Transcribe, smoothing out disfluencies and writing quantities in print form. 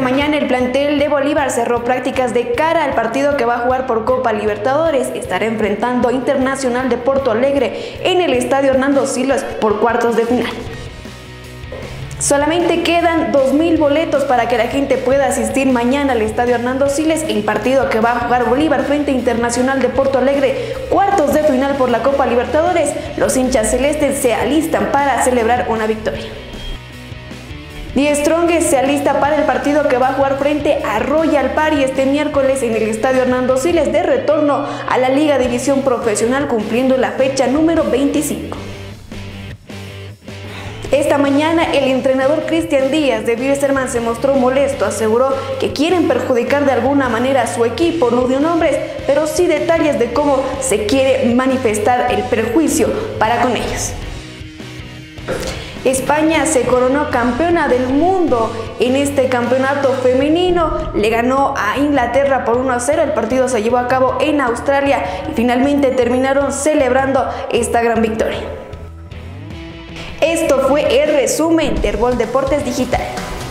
mañana el plantel de Bolívar cerró prácticas de cara al partido que va a jugar por Copa Libertadores. Estará enfrentando a Internacional de Porto Alegre en el estadio Hernando Siles por cuartos de final. Solamente quedan 2000 boletos para que la gente pueda asistir mañana al estadio Hernando Siles, el partido que va a jugar Bolívar frente a Internacional de Porto Alegre, cuartos de final por la Copa Libertadores. Los hinchas celestes se alistan para celebrar una victoria. The Strongest se alista para el partido que va a jugar frente a Royal Party este miércoles en el estadio Hernando Siles, de retorno a la Liga División Profesional, cumpliendo la fecha número 25. Esta mañana el entrenador Cristian Díaz de Wilstermann se mostró molesto, aseguró que quieren perjudicar de alguna manera a su equipo, no dio nombres, pero sí detalles de cómo se quiere manifestar el perjuicio para con ellos. España se coronó campeona del mundo en este campeonato femenino, le ganó a Inglaterra por 1-0, el partido se llevó a cabo en Australia y finalmente terminaron celebrando esta gran victoria. Esto fue el resumen de Herbol Deportes Digital.